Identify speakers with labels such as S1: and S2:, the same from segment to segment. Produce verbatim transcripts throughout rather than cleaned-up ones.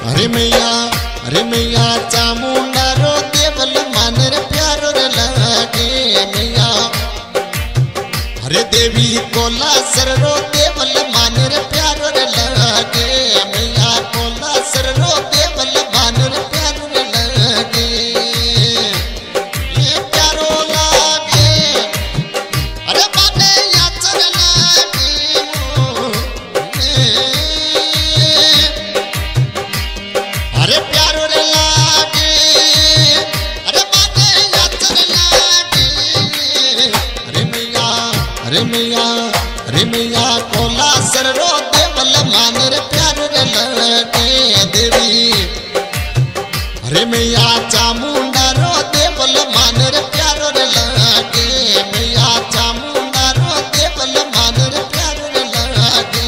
S1: अरे मैया अरे मैया चामुंडा रो देवल मान रे प्यारो रे लागे मैया। अरे देवी कोला सर रो देवल मान रे प्यारो रे लागे मैया। कोला सर रो देवल मान रे प्यारो रे लागे ये प्यारो लागे। अरे माने याचर लागे मो अरे प्यारो रे लागे। अरे माने याचर लागे। अरे मैया अरे मैया अरे मैया कोला सर रो देवल मान रे प्यारो रे लागे देवी। अरे मैया चामुंडा रो देवल मान रे प्यारो रे लागे मैया। चामुंडा रो देवल मान रे प्यारो रे लागे।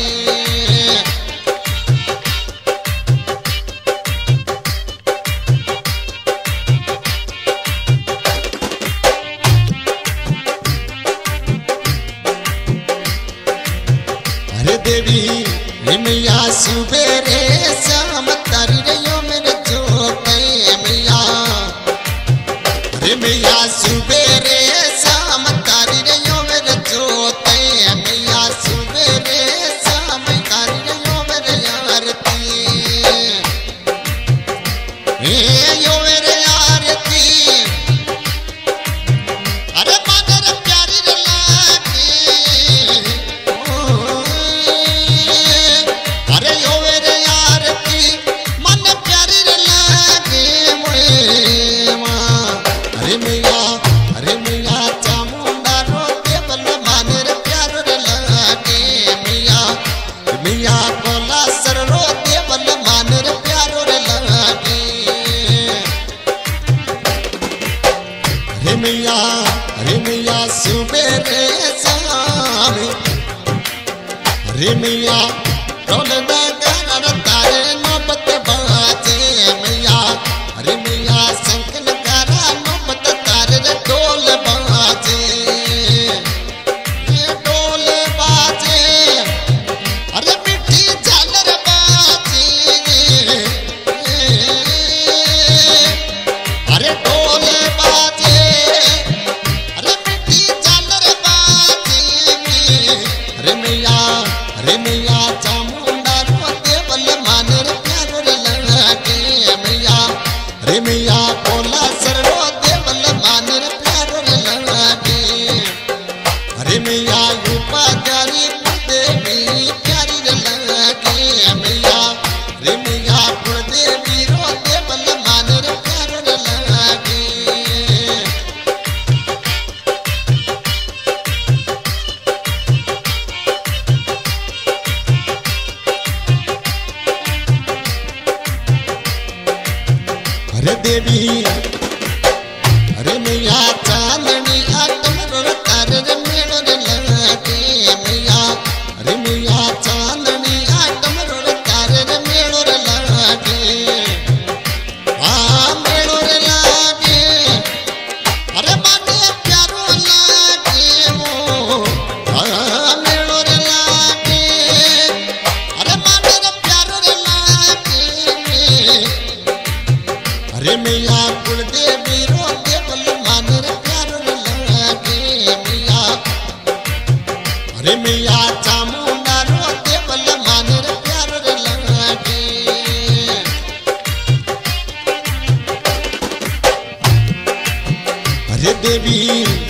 S1: अरे देवी हे मैया सुबेरे शाम तारी रे यो मेरे जोते मैया। अरे मैया सुबेरे शाम तारी रे यो मेरे जोते मैया। सुबेरे शाम तारी रे यो मेरे आरती हे यो मेरे आरती। अरे मानर प्यारी रे लागे ओ अरे यो मेरे आरती मन प्यारी रे लागे मोए माँ। अरे मैया अरे मैया चामुंडा रो देवल मान रे प्यारो रे लागे मैया। मैया कोला सर रो देवल मान रे प्यारो रे लागे। अरे मैया अरे मैया सुबेरे शाम अरे मैया ढोल नगारा तारे नौबत बाजे मैया। अरे मैया शंख नगारा नौबत तारे रे ढोल बाजे ये ढोल बाजे। अरे मिठी झालर बाजे अरे ढोल बाजे। अरे मिठी झालर बाजे। अरे मैया अरे मैया चामुंडा रो देवल मान रे प्यारो रे लागे मैया। अरे मैया कोला सर रो देवल मान रे प्यारो रे लागे। अरे मैया रूपा प्यारी देवी प्यारी रे लागे मैया। अरे मैया कुलदेवी रो देवल मान रे प्यारो रे लागे। अरे देवी अरे मैया चांदनी आटम रो तारे रे मेलो रे लागे मैया। अरे मैया चांदनी आटम रो तारे रे मेलो रे लागे हाँ मेलो रे लागे। अरे माने प्यारो लागे मो हाँ मेलो रे लागे। अरे माने रे प्यारो रे लागे। अरे मैया कुलदेवी रो देवल मान रे प्यारो रे लागे मैया। अरे मैया चामुंडा रो देवल मान रे प्यारो रे लागे। अरे देवी